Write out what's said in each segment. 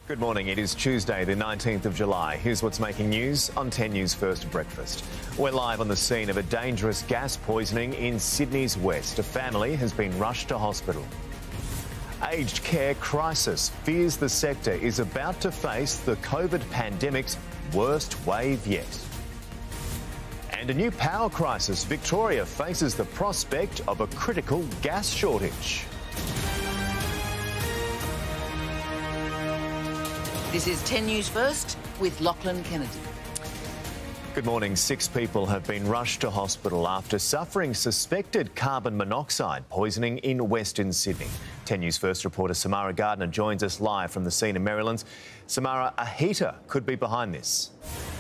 Good morning. It is Tuesday, the 19th of July. Here's what's making news on 10 News First Breakfast. We're live on the scene of a dangerous gas poisoning in Sydney's west. A family has been rushed to hospital. Aged care crisis fears the sector is about to face the COVID pandemic's worst wave yet. And a new power crisis. Victoria faces the prospect of a critical gas shortage. This is 10 News First with Lachlan Kennedy. Good morning. 6 people have been rushed to hospital after suffering suspected carbon monoxide poisoning in Western Sydney. 10 News First reporter Samara Gardner joins us live from the scene in Maryland. Samara, a heater could be behind this.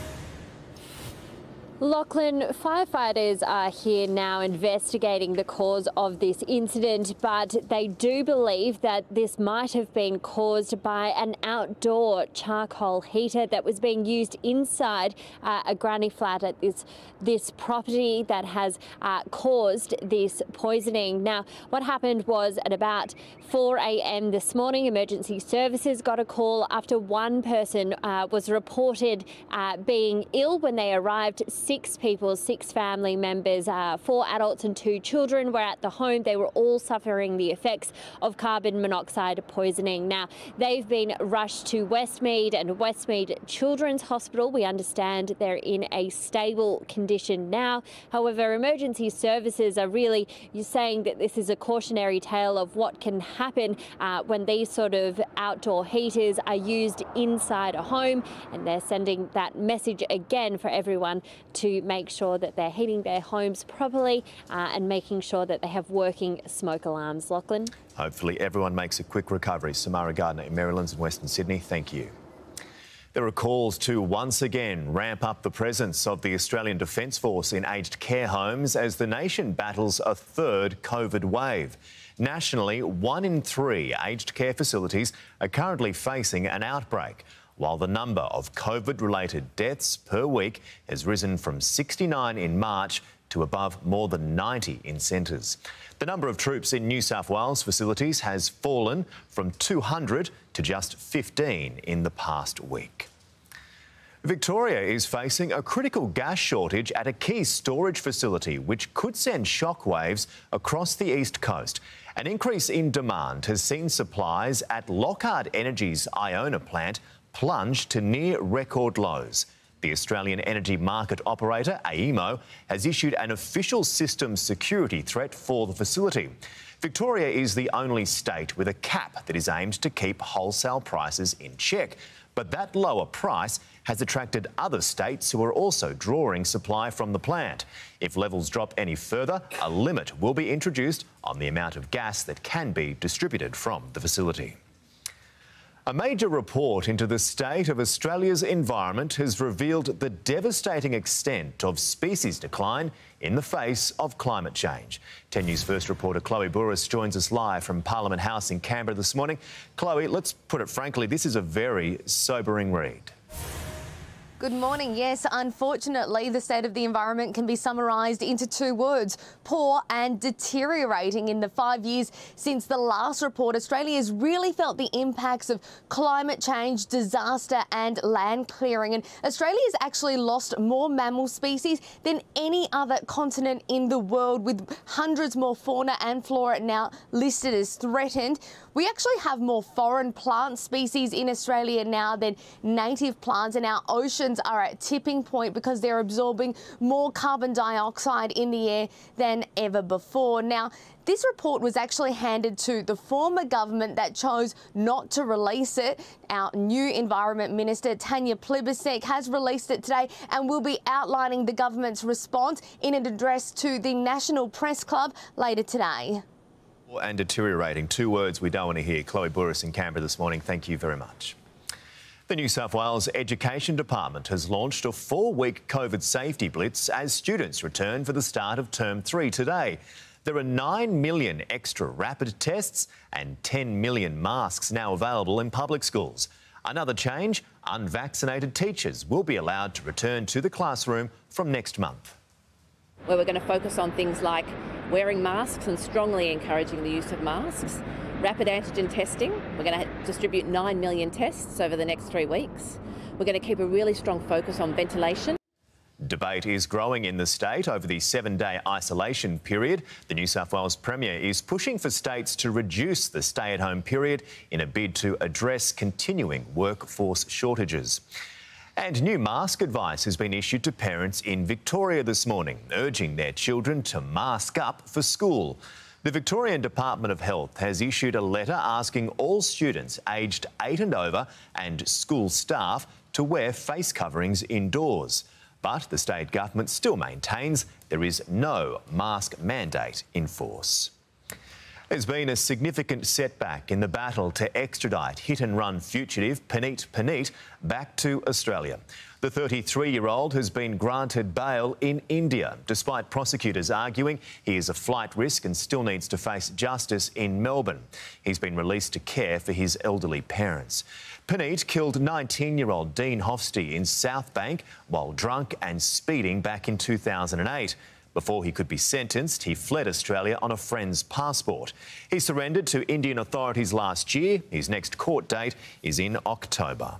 Lachlan, firefighters are here now investigating the cause of this incident, but they do believe that this might have been caused by an outdoor charcoal heater that was being used inside a granny flat at this property that has caused this poisoning. Now, what happened was at about 4 a.m. this morning, emergency services got a call after one person was reported being ill. When they arrived, 6 people, 6 family members, 4 adults and 2 children were at the home. They were all suffering the effects of carbon monoxide poisoning. Now, they've been rushed to Westmead and Westmead Children's Hospital. We understand they're in a stable condition now. However, emergency services are really saying that this is a cautionary tale of what can happen when these sort of outdoor heaters are used inside a home, and they're sending that message again for everyone to make sure that they're heating their homes properly and making sure that they have working smoke alarms. Lachlan? Hopefully everyone makes a quick recovery. Samara Gardner in Maryland and Western Sydney, thank you. There are calls to once again ramp up the presence of the Australian Defence Force in aged care homes as the nation battles a third COVID wave. Nationally, 1 in 3 aged care facilities are currently facing an outbreak, while the number of COVID-related deaths per week has risen from 69 in March to above more than 90 in centres. The number of troops in New South Wales facilities has fallen from 200 to just 15 in the past week. Victoria is facing a critical gas shortage at a key storage facility, which could send shockwaves across the east coast. An increase in demand has seen supplies at Lockhart Energy's Iona plant plunge to near record lows. The Australian energy market operator, AEMO, has issued an official systems security threat for the facility. Victoria is the only state with a cap that is aimed to keep wholesale prices in check. But that lower price has attracted other states who are also drawing supply from the plant. If levels drop any further, a limit will be introduced on the amount of gas that can be distributed from the facility. A major report into the state of Australia's environment has revealed the devastating extent of species decline in the face of climate change. 10 News First reporter Chloe Burris joins us live from Parliament House in Canberra this morning. Chloe, let's put it frankly, this is a very sobering read. Good morning. Yes, unfortunately, the state of the environment can be summarised into 2 words: poor and deteriorating. In the 5 years since the last report, Australia has really felt the impacts of climate change, disaster and land clearing. And Australia has actually lost more mammal species than any other continent in the world, with hundreds more fauna and flora now listed as threatened. We actually have more foreign plant species in Australia now than native plants, and our oceans are at tipping point because they're absorbing more carbon dioxide in the air than ever before. Now, this report was actually handed to the former government that chose not to release it. Our new Environment Minister, Tanya Plibersek, has released it today and will be outlining the government's response in an address to the National Press Club later today. And deteriorating, 2 words we don't want to hear. Chloe Burris in Canberra this morning, thank you very much. The New South Wales Education Department has launched a 4-week COVID safety blitz as students return for the start of Term 3 today. There are 9 million extra rapid tests and 10 million masks now available in public schools. Another change, unvaccinated teachers will be allowed to return to the classroom from next month. Where we're going to focus on things like wearing masks and strongly encouraging the use of masks, rapid antigen testing. We're going to distribute 9 million tests over the next 3 weeks. We're going to keep a really strong focus on ventilation. Debate is growing in the state over the 7-day isolation period. The New South Wales Premier is pushing for states to reduce the stay-at-home period in a bid to address continuing workforce shortages. And new mask advice has been issued to parents in Victoria this morning, urging their children to mask up for school. The Victorian Department of Health has issued a letter asking all students aged 8 and over and school staff to wear face coverings indoors. But the state government still maintains there is no mask mandate in force. There's been a significant setback in the battle to extradite hit-and-run fugitive Puneet back to Australia. The 33-year-old has been granted bail in India, despite prosecutors arguing he is a flight risk and still needs to face justice in Melbourne. He's been released to care for his elderly parents. Puneet killed 19-year-old Dean Hofsty in South Bank while drunk and speeding back in 2008. Before he could be sentenced, he fled Australia on a friend's passport. He surrendered to Indian authorities last year. His next court date is in October.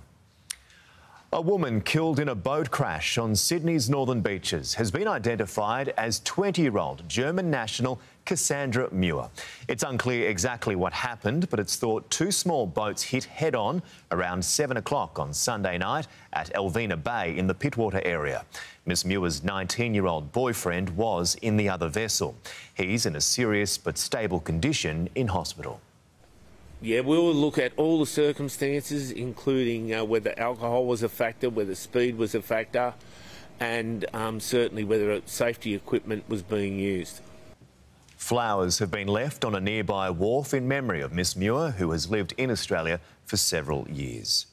A woman killed in a boat crash on Sydney's northern beaches has been identified as 20-year-old German national Cassandra Muir. It's unclear exactly what happened, but it's thought 2 small boats hit head-on around 7 o'clock on Sunday night at Elvina Bay in the Pittwater area. Miss Muir's 19-year-old boyfriend was in the other vessel. He's in a serious but stable condition in hospital. Yeah, we'll look at all the circumstances, including whether alcohol was a factor, whether speed was a factor, and certainly whether safety equipment was being used. Flowers have been left on a nearby wharf in memory of Miss Muir, who has lived in Australia for several years.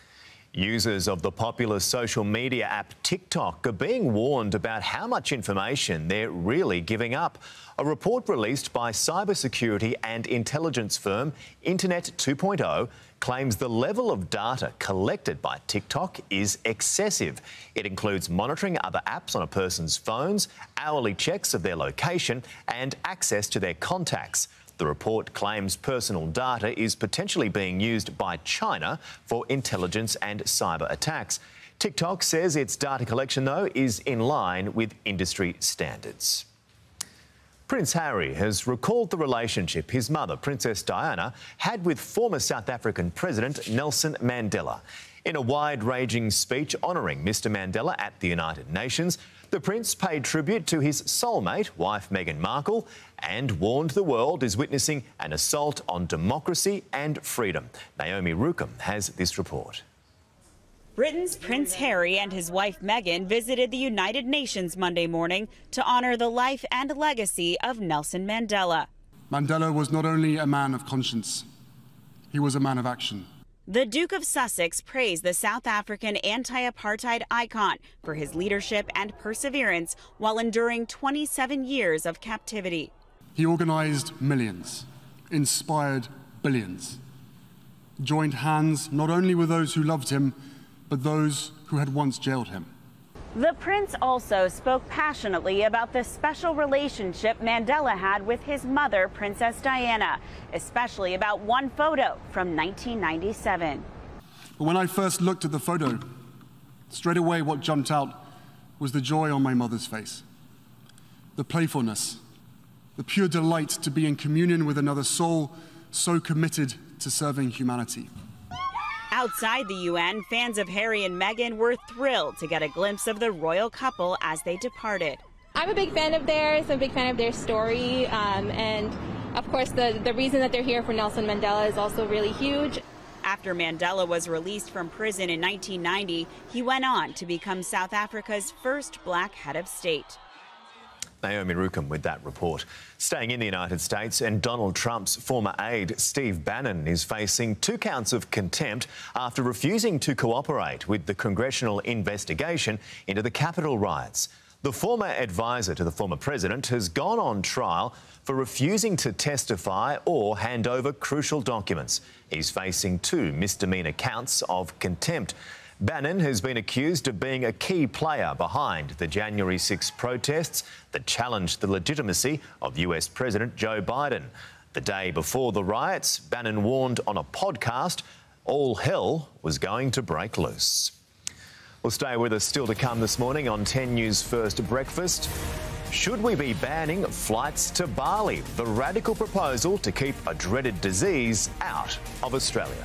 Users of the popular social media app TikTok are being warned about how much information they're really giving up. A report released by cybersecurity and intelligence firm Internet 2.0 claims the level of data collected by TikTok is excessive. It includes monitoring other apps on a person's phones, hourly checks of their location and access to their contacts. The report claims personal data is potentially being used by China for intelligence and cyber attacks. TikTok says its data collection, though, is in line with industry standards. Prince Harry has recalled the relationship his mother, Princess Diana, had with former South African President Nelson Mandela. In a wide-ranging speech honouring Mr Mandela at the United Nations, the Prince paid tribute to his soulmate, wife Meghan Markle, and warned the world is witnessing an assault on democracy and freedom. Naomi Rukum has this report. Britain's Prince Harry and his wife Meghan visited the United Nations Monday morning to honour the life and legacy of Nelson Mandela. Mandela was not only a man of conscience, he was a man of action. The Duke of Sussex praised the South African anti-apartheid icon for his leadership and perseverance while enduring 27 years of captivity. He organised millions, inspired billions, joined hands not only with those who loved him, but those who had once jailed him. The Prince also spoke passionately about the special relationship Mandela had with his mother, Princess Diana, especially about one photo from 1997. But when I first looked at the photo, straight away what jumped out was the joy on my mother's face, the playfulness, the pure delight to be in communion with another soul so committed to serving humanity. Outside the UN, fans of Harry and Meghan were thrilled to get a glimpse of the royal couple as they departed. I'm a big fan of theirs, I'm a big fan of their story, and of course the reason that they're here for Nelson Mandela is also really huge. After Mandela was released from prison in 1990, he went on to become South Africa's first black head of state. Naomi Rukum with that report. Staying in the United States, and Donald Trump's former aide, Steve Bannon, is facing 2 counts of contempt after refusing to cooperate with the congressional investigation into the Capitol riots. The former advisor to the former president has gone on trial for refusing to testify or hand over crucial documents. He's facing 2 misdemeanor counts of contempt. Bannon has been accused of being a key player behind the January 6 protests that challenged the legitimacy of US President Joe Biden. The day before the riots, Bannon warned on a podcast all hell was going to break loose. Well, stay with us. Still to come this morning on 10 News First Breakfast. Should we be banning flights to Bali? The radical proposal to keep a dreaded disease out of Australia.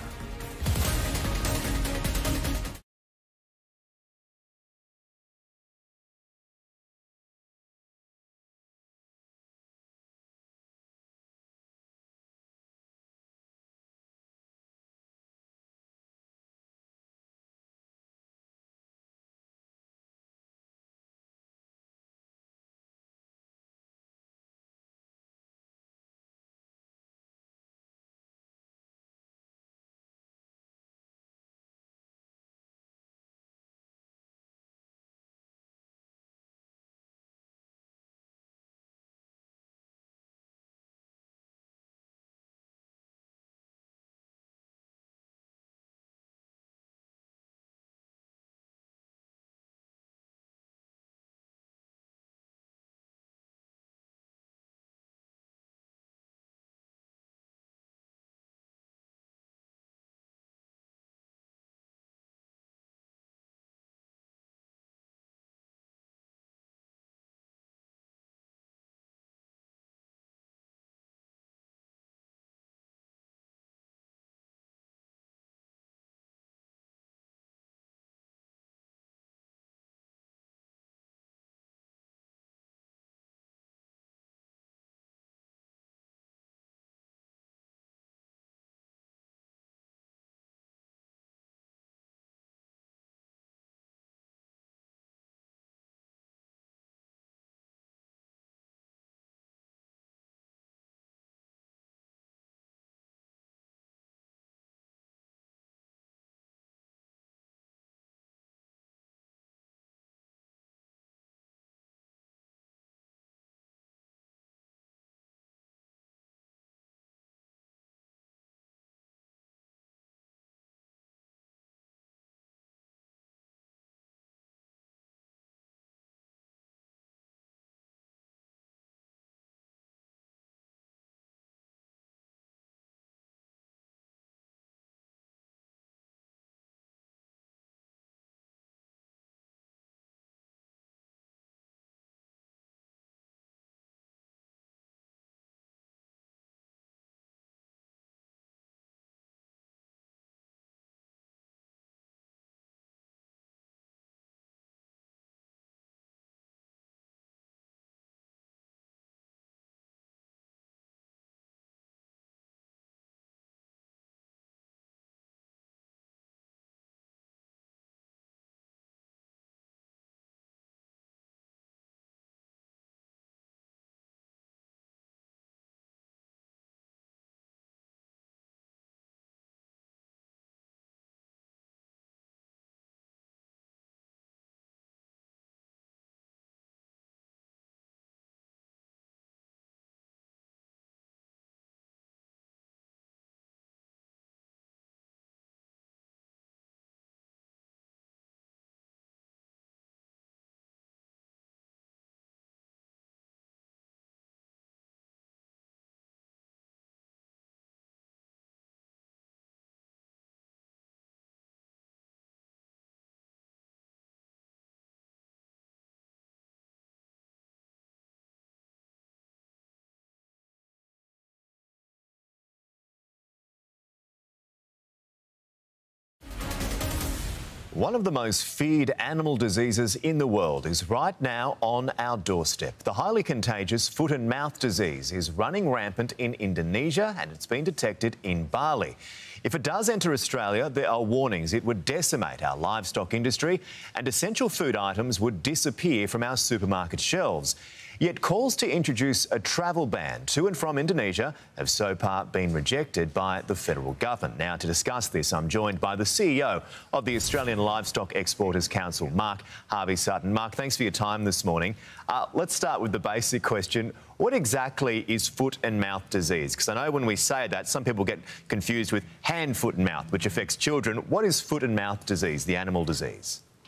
One of the most feared animal diseases in the world is right now on our doorstep. The highly contagious foot and mouth disease is running rampant in Indonesia and it's been detected in Bali. If it does enter Australia, there are warnings it would decimate our livestock industry and essential food items would disappear from our supermarket shelves. Yet calls to introduce a travel ban to and from Indonesia have so far been rejected by the federal government. Now, to discuss this, I'm joined by the CEO of the Australian Livestock Exporters Council, Mark Harvey-Sutton. Mark, thanks for your time this morning. Let's start with the basic question. What exactly is foot and mouth disease? Because I know when we say that, some people get confused with hand, foot and mouth, which affects children. What is foot and mouth disease, the animal disease?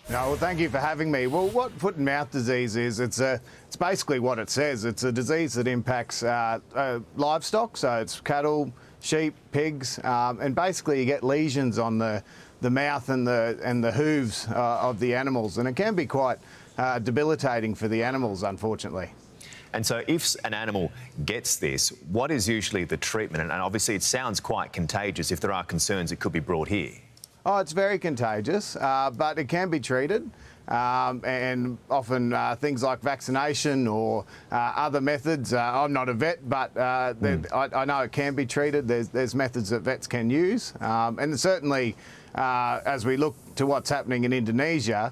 No, well, thank you for having me. Well, what foot and mouth disease is, it's basically what it says. It's a disease that impacts livestock, so it's cattle, sheep, pigs, and basically you get lesions on the mouth and the hooves of the animals, and it can be quite debilitating for the animals, unfortunately. And so if an animal gets this, what is usually the treatment? And obviously it sounds quite contagious. If there are concerns, it could be brought here. Oh, it's very contagious, but it can be treated, and often things like vaccination or other methods. I'm not a vet, but I know it can be treated. There's methods that vets can use, and certainly as we look to what's happening in Indonesia,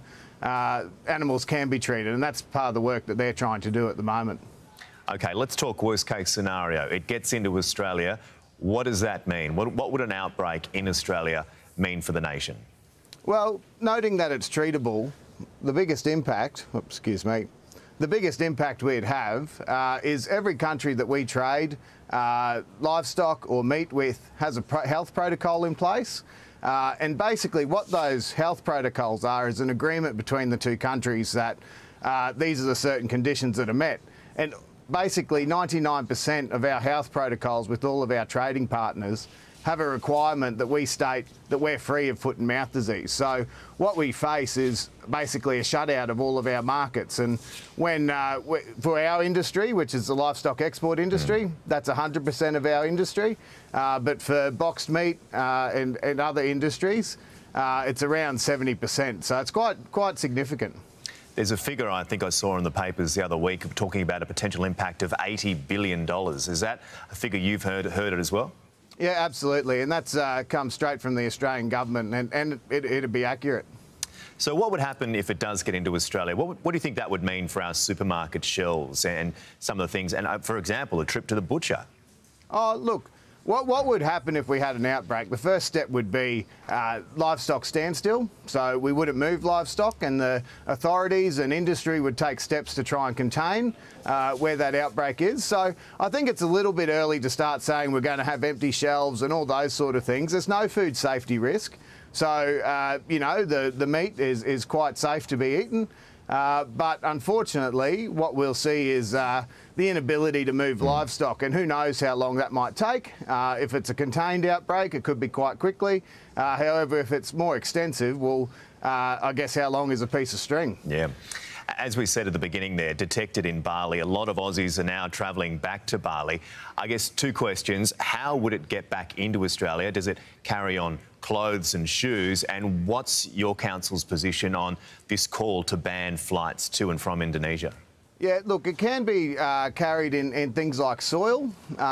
animals can be treated, and that's part of the work that they're trying to do at the moment. OK, let's talk worst case scenario. It gets into Australia. What does that mean? What would an outbreak in Australia mean for the nation? Well, noting that it's treatable, the biggest impact, the biggest impact we'd have is every country that we trade livestock or meat with has a health protocol in place. And basically what those health protocols are is an agreement between the two countries that these are the certain conditions that are met. And basically 99% of our health protocols with all of our trading partners have a requirement that we state that we're free of foot and mouth disease. So what we face is basically a shutout of all of our markets. And when for our industry, which is the livestock export industry, that's 100% of our industry. But for boxed meat and other industries, it's around 70%. So it's quite significant. There's a figure I think I saw in the papers the other week talking about a potential impact of $80 billion. Is that a figure you've heard it as well? Yeah, absolutely, and that's come straight from the Australian government, and it'd be accurate. So what would happen if it does get into Australia? What do you think that would mean for our supermarket shelves and some of the things, and for example, a trip to the butcher? Oh, look, what would happen if we had an outbreak? The first step would be livestock standstill, so we wouldn't move livestock, and the authorities and industry would take steps to try and contain where that outbreak is. So I think it's a little bit early to start saying we're going to have empty shelves and all those sort of things. There's no food safety risk. So, you know, the meat is quite safe to be eaten. But unfortunately, what we'll see is the inability to move livestock, and who knows how long that might take. If it's a contained outbreak, it could be quite quickly. However, if it's more extensive, well, I guess how long is a piece of string? Yeah. As we said at the beginning there, detected in Bali. A lot of Aussies are now travelling back to Bali. I guess two questions. How would it get back into Australia? Does it carry on clothes and shoes? And what's your council's position on this call to ban flights to and from Indonesia? Yeah, look, it can be carried in things like soil.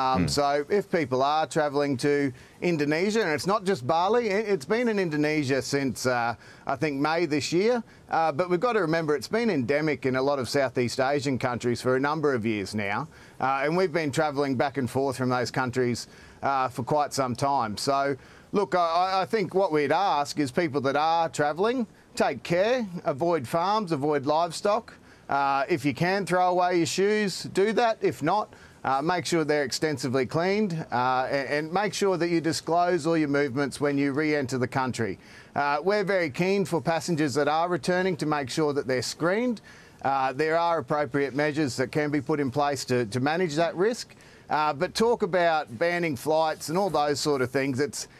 So if people are travelling to Indonesia, and it's not just Bali, it's been in Indonesia since, I think, May this year. But we've got to remember it's been endemic in a lot of Southeast Asian countries for a number of years now. And we've been travelling back and forth from those countries for quite some time. So, look, I think what we'd ask is people that are travelling, take care, avoid farms, avoid livestock. If you can throw away your shoes, do that. If not, make sure they're extensively cleaned and make sure that you disclose all your movements when you re-enter the country. We're very keen for passengers that are returning to make sure that they're screened. There are appropriate measures that can be put in place to manage that risk. But talk about banning flights and all those sort of things,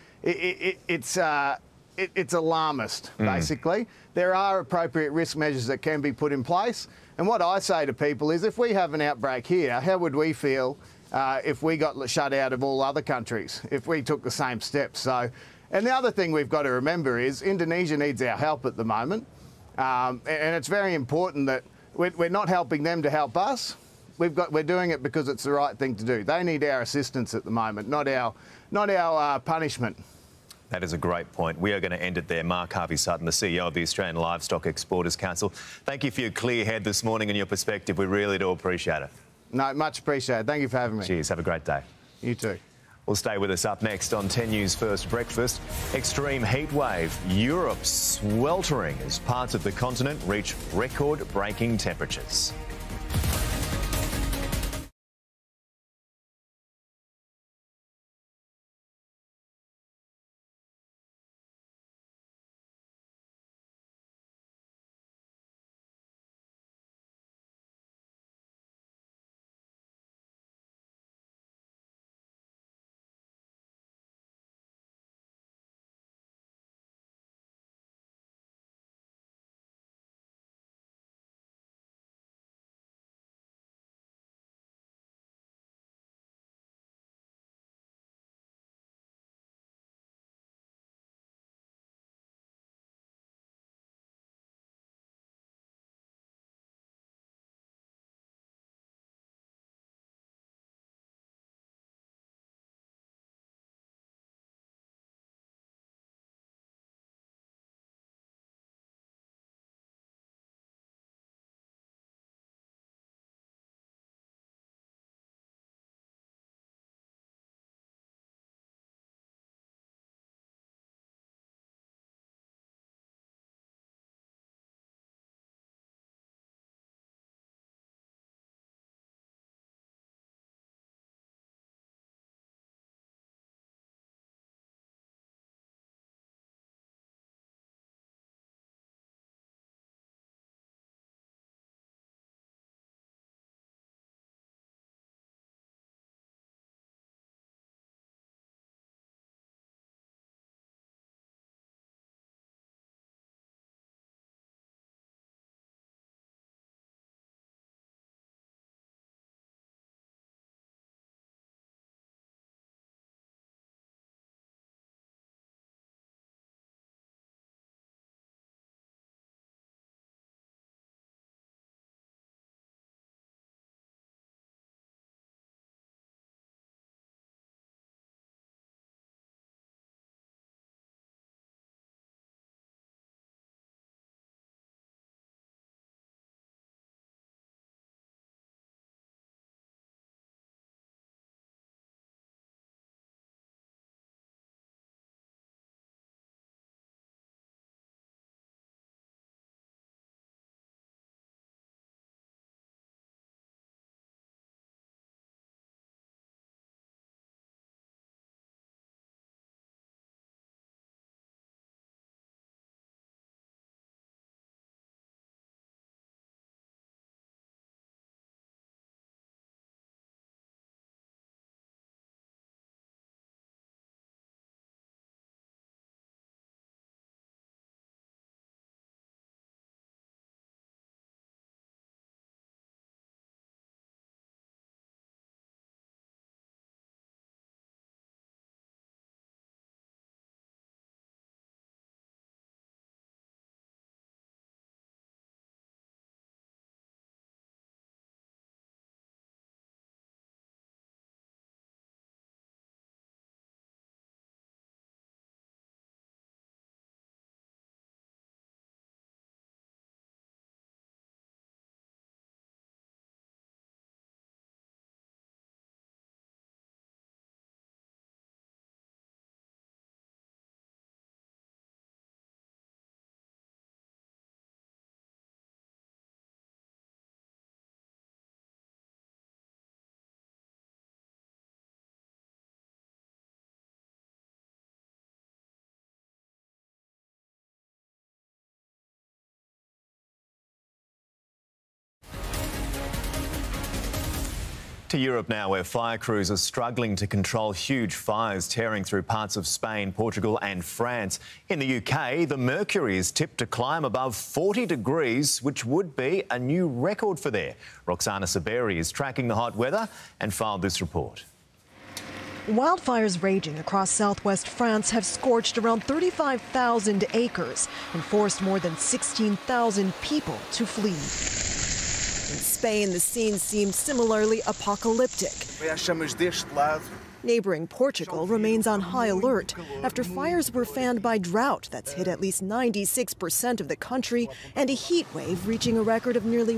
it's alarmist, basically. There are appropriate risk measures that can be put in place. And what I say to people is, if we have an outbreak here, how would we feel if we got shut out of all other countries, if we took the same steps? So, and the other thing we've got to remember is Indonesia needs our help at the moment. And it's very important that we're not helping them to help us. We're doing it because it's the right thing to do. They need our assistance at the moment, not our punishment. That is a great point. We are going to end it there. Mark Harvey-Sutton, the CEO of the Australian Livestock Exporters Council. Thank you for your clear head this morning and your perspective. We really do appreciate it. No, much appreciated. Thank you for having me. Cheers. Have a great day. You too. Well, stay with us. Up next on 10 News First Breakfast, extreme heat wave. Europe sweltering as parts of the continent reach record-breaking temperatures. To Europe now, where fire crews are struggling to control huge fires tearing through parts of Spain, Portugal and France. In the UK, the mercury is tipped to climb above 40 degrees, which would be a new record for there. Roxana Saberi is tracking the hot weather and filed this report. Wildfires raging across southwest France have scorched around 35,000 acres and forced more than 16,000 people to flee. In Spain, the scene seemed similarly apocalyptic. Neighboring Portugal remains on high alert after fires were fanned by drought that's hit at least 96% of the country and a heat wave reaching a record of nearly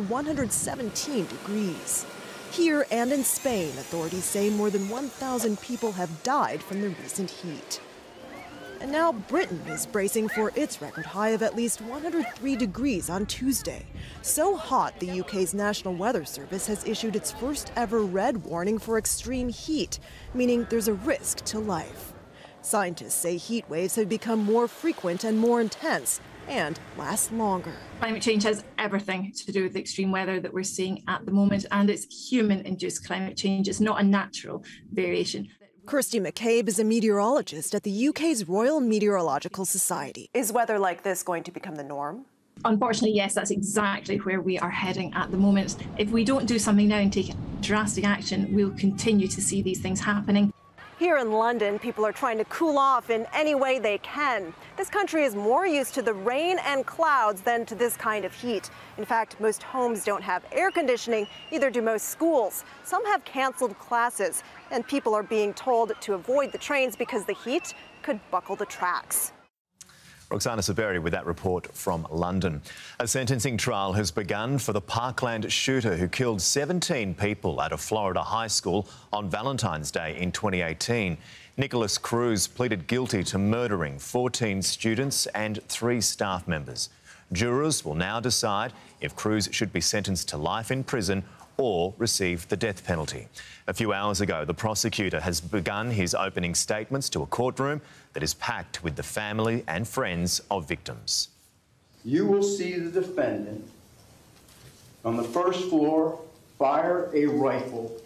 117 degrees. Here and in Spain, authorities say more than 1,000 people have died from the recent heat. And now Britain is bracing for its record high of at least 103 degrees on Tuesday. So hot, the UK's National Weather Service has issued its first ever red warning for extreme heat, meaning there's a risk to life. Scientists say heat waves have become more frequent and more intense and last longer. Climate change has everything to do with the extreme weather that we're seeing at the moment, and it's human-induced climate change. It's not a natural variation. Kirsty McCabe is a meteorologist at the UK's Royal Meteorological Society. Is weather like this going to become the norm? Unfortunately, yes, that's exactly where we are heading at the moment. If we don't do something now and take drastic action, we'll continue to see these things happening. Here in London, people are trying to cool off in any way they can. This country is more used to the rain and clouds than to this kind of heat. In fact, most homes don't have air conditioning, neither do most schools. Some have canceled classes, and people are being told to avoid the trains because the heat could buckle the tracks. Roxana Saberi with that report from London. A sentencing trial has begun for the Parkland shooter who killed 17 people at a Florida high school on Valentine's Day in 2018. Nicholas Cruz pleaded guilty to murdering 14 students and 3 staff members. Jurors will now decide if Cruz should be sentenced to life in prison or receive the death penalty. A few hours ago, the prosecutor has begun his opening statements to a courtroom that is packed with the family and friends of victims. You will see the defendant on the first floor fire a rifle,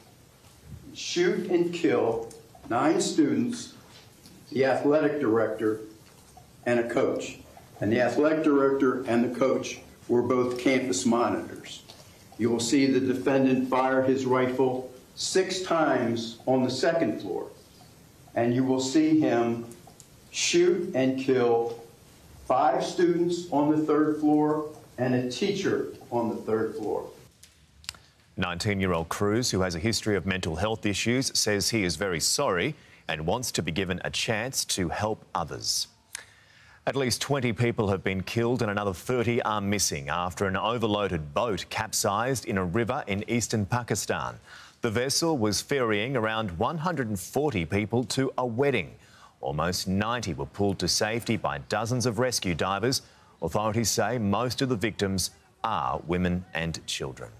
shoot and kill 9 students, the athletic director, and a coach. And the athletic director and the coach were both campus monitors. You will see the defendant fire his rifle 6 times on the second floor, and you will see him shoot and kill 5 students on the 3rd floor and a teacher on the 3rd floor. 19-year-old Cruz, who has a history of mental health issues, says he is very sorry and wants to be given a chance to help others. At least 20 people have been killed and another 30 are missing after an overloaded boat capsized in a river in eastern Pakistan. The vessel was ferrying around 140 people to a wedding. Almost 90 were pulled to safety by dozens of rescue divers. Authorities say most of the victims are women and children.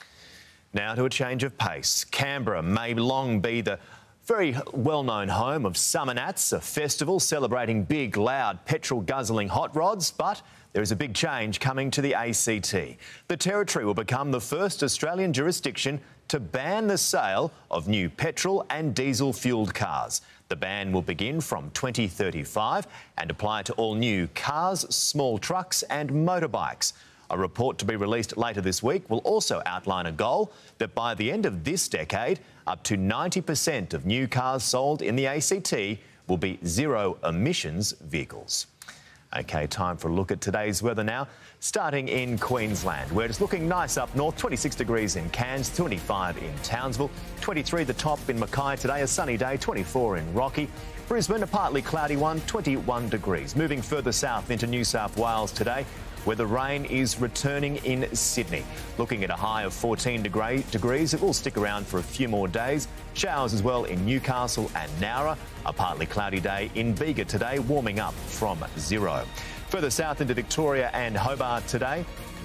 Now to a change of pace. Canberra may long be the very well-known home of Summer Nats, a festival celebrating big, loud, petrol-guzzling hot rods, but there is a big change coming to the ACT. The Territory will become the first Australian jurisdiction to ban the sale of new petrol and diesel-fuelled cars. The ban will begin from 2035 and apply to all new cars, small trucks and motorbikes. A report to be released later this week will also outline a goal that by the end of this decade, up to 90% of new cars sold in the ACT will be zero-emissions vehicles. OK, time for a look at today's weather now. Starting in Queensland, where it's looking nice up north, 26 degrees in Cairns, 25 in Townsville, 23 the top in Mackay today, a sunny day, 24 in Rocky. Brisbane, a partly cloudy one, 21 degrees. Moving further south into New South Wales today, where the rain is returning in Sydney. Looking at a high of 14 degrees. It will stick around for a few more days. Showers as well in Newcastle and Nowra. A partly cloudy day in Bega today, warming up from 0. Further south into Victoria and Hobart today.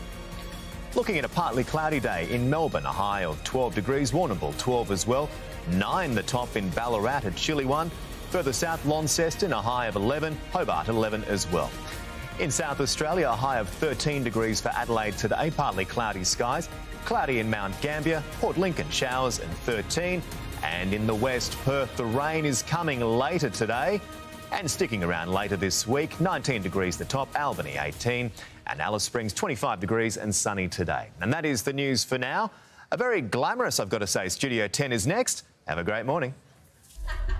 Looking at a partly cloudy day in Melbourne, a high of 12 degrees. Warrnambool 12 as well. 9 the top in Ballarat, a chilly one. Further south, Launceston, a high of 11. Hobart 11 as well. In South Australia, a high of 13 degrees for Adelaide today, partly cloudy skies. Cloudy in Mount Gambier, Port Lincoln showers and 13. And in the west, Perth, the rain is coming later today and sticking around later this week. 19 degrees the top, Albany 18, and Alice Springs 25 degrees and sunny today. And that is the news for now. A very glamorous, I've got to say, Studio 10 is next. Have a great morning.